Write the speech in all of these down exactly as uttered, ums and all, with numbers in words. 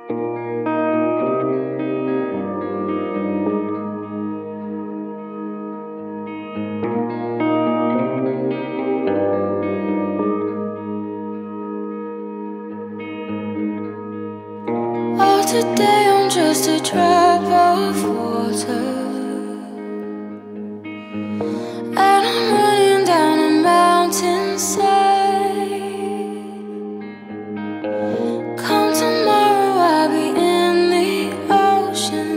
Oh, today I'm just a drop of water, and I'm running down a mountainside. Come tomorrow, I'll be in the ocean.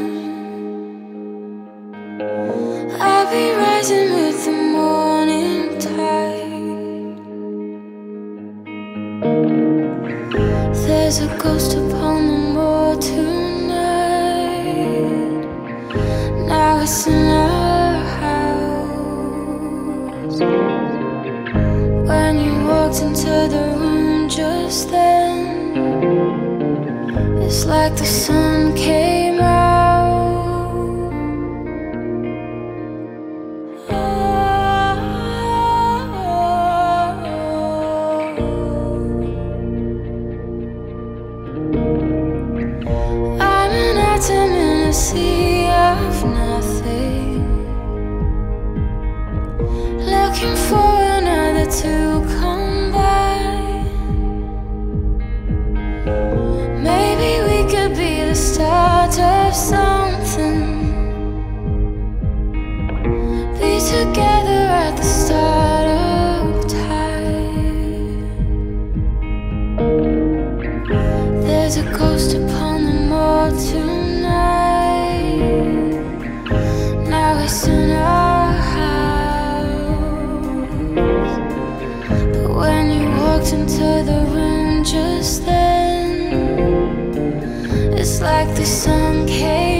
I'll be rising with the morning tide. There's a ghost upon the moor tonight. Now it's in our house. When you walked into the room just then, it's like the sun came out. I'm an atom in a sea of nothing, looking for another to come by. Maybe we could be the start of something, be together at the start of time. There's a ghost upon the moor tonight. Now it's in our house. But when you walked into the room just then, it's like the sun came